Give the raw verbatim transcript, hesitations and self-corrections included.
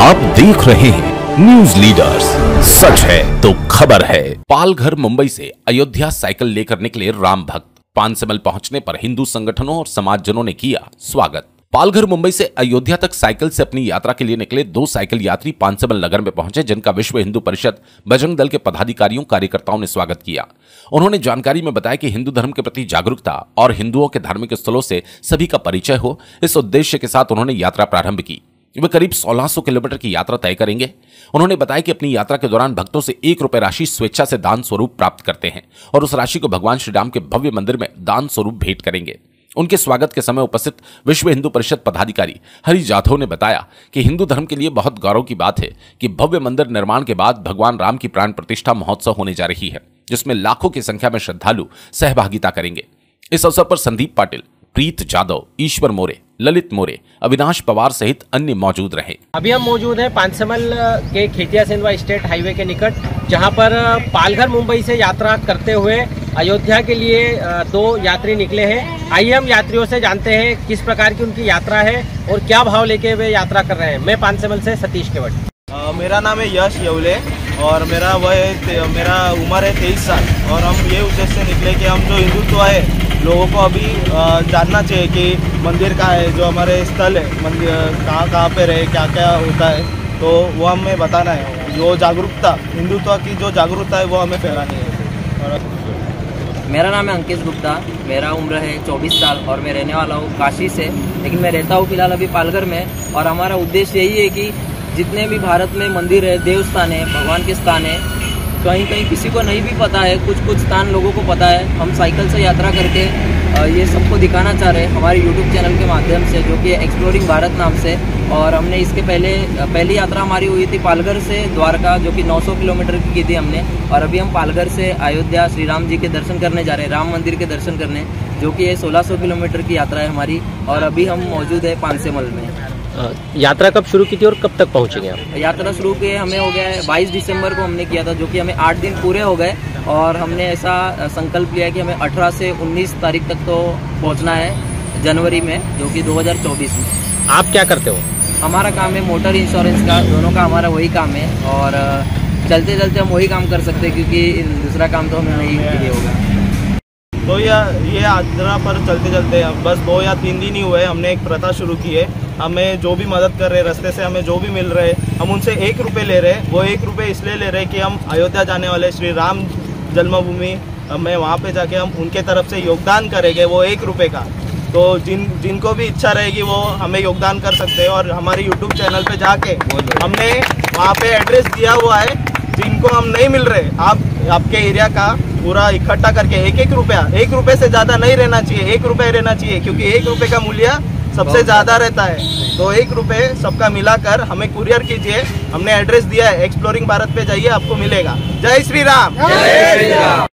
आप देख रहे हैं न्यूज लीडर्स, सच है तो खबर है। पालघर मुंबई से अयोध्या साइकिल लेकर निकले राम भक्त। पानसेमल पहुंचने पर हिंदू संगठनों और समाजजनों ने किया स्वागत। पालघर मुंबई से अयोध्या तक साइकिल से अपनी यात्रा के लिए निकले दो साइकिल यात्री पानसेमल नगर में पहुंचे, जिनका विश्व हिंदू परिषद बजरंग दल के पदाधिकारियों कार्यकर्ताओं ने स्वागत किया। उन्होंने जानकारी में बताया कि हिंदू धर्म के प्रति जागरूकता और हिंदुओं के धार्मिक स्थलों से सभी का परिचय हो, इस उद्देश्य के साथ उन्होंने यात्रा प्रारंभ की। वे करीब सोलह सौ किलोमीटर की यात्रा तय करेंगे। उन्होंने बताया कि अपनी यात्रा के दौरान भक्तों से एक रुपए राशि स्वेच्छा से दान स्वरूप प्राप्त करते हैं और उस राशि को भगवान श्री राम के भव्य मंदिर में दान स्वरूप भेंट करेंगे। उनके स्वागत के समय उपस्थित विश्व हिंदू परिषद पदाधिकारी हरि जाधव ने बताया कि हिंदू धर्म के लिए बहुत गौरव की बात है कि भव्य मंदिर निर्माण के बाद भगवान राम की प्राण प्रतिष्ठा महोत्सव होने जा रही है, जिसमें लाखों की संख्या में श्रद्धालु सहभागिता करेंगे। इस अवसर पर संदीप पाटिल, प्रीत जादव, ईश्वर मोरे, ललित मोरे, अविनाश पवार सहित अन्य मौजूद रहे। अभी हम मौजूद हैं पानसेमल के खेतिया सेंधवा स्टेट हाईवे के निकट, जहां पर पालघर मुंबई से यात्रा करते हुए अयोध्या के लिए दो यात्री निकले हैं। आइए हम यात्रियों से जानते हैं किस प्रकार की उनकी यात्रा है और क्या भाव लेके वे यात्रा कर रहे हैं। मैं पानसेमल से सतीश केवट। मेरा नाम है यश येवले और मेरा वह मेरा उम्र है तेईस साल और हम ये उद्देश्य से निकले कि हम जो हिंदुत्व है लोगों को अभी जानना चाहिए कि मंदिर कहाँ है, जो हमारे स्थल है मंदिर कहाँ कहाँ पे रहे, क्या क्या होता है, तो वो हमें बताना है। जो जागरूकता हिंदुत्व की जो जागरूकता है वो हमें फैलानी है। मेरा नाम है अंकित गुप्ता, मेरा उम्र है चौबीस साल और मैं रहने वाला हूँ काशी से, लेकिन मैं रहता हूँ फिलहाल अभी पालघर में। और हमारा उद्देश्य यही है कि जितने भी भारत में मंदिर है, देव स्थान है, भगवान के स्थान है, कहीं कहीं किसी को नहीं भी पता है, कुछ कुछ स्थान लोगों को पता है। हम साइकिल से यात्रा करके ये सबको दिखाना चाह रहे हैं हमारे यूट्यूब चैनल के माध्यम से, जो कि एक्सप्लोरिंग भारत नाम से। और हमने इसके पहले पहली यात्रा हमारी हुई थी पालघर से द्वारका, जो कि नौ सौ किलोमीटर की की थी हमने। और अभी हम पालघर से अयोध्या श्री राम जी के दर्शन करने जा रहे हैं, राम मंदिर के दर्शन करने, जो कि ये सोलह सौ किलोमीटर की यात्रा है हमारी। और अभी हम मौजूद है पानसेमल में। यात्रा कब शुरू की थी और कब तक पहुंचेंगे आप? यात्रा शुरू किए हमें हो गया है बाईस दिसंबर को हमने किया था, जो कि हमें आठ दिन पूरे हो गए। और हमने ऐसा संकल्प लिया कि हमें अठारह से उन्नीस तारीख तक तो पहुंचना है जनवरी में, जो कि दो हज़ार चौबीस में। आप क्या करते हो? हमारा काम है मोटर इंश्योरेंस का, दोनों का हमारा वही काम है। और चलते चलते हम वही काम कर सकते हैं, क्योंकि दूसरा काम तो हमें नहीं लिए होगा। तो ये ये यात्रा पर चलते चलते बस दो या तीन दिन ही हुए, हमने एक प्रथा शुरू की है। हमें जो भी मदद कर रहे हैं, रास्ते से हमें जो भी मिल रहे हैं, हम उनसे एक रुपये ले रहे हैं। वो एक रुपये इसलिए ले रहे हैं कि हम अयोध्या जाने वाले श्री राम जन्मभूमि में वहाँ पे जाके हम उनके तरफ से योगदान करेंगे, वो एक रुपये का। तो जिन जिनको भी इच्छा रहेगी वो हमें योगदान कर सकते हैं। और हमारे यूट्यूब चैनल पे जाके हमने वहाँ पे एड्रेस दिया हुआ है, जिनको हम नहीं मिल रहे, आप आपके एरिया का पूरा इकट्ठा करके एक एक रुपया, एक रुपये से ज़्यादा नहीं रहना चाहिए, एक रुपये रहना चाहिए, क्योंकि एक रुपये का मूल्य सबसे ज़्यादा रहता है। तो एक रुपये सबका मिलाकर हमें कुरियर कीजिए। हमने एड्रेस दिया है, एक्सप्लोरिंग भारत पे जाइए, आपको मिलेगा। जय श्री राम।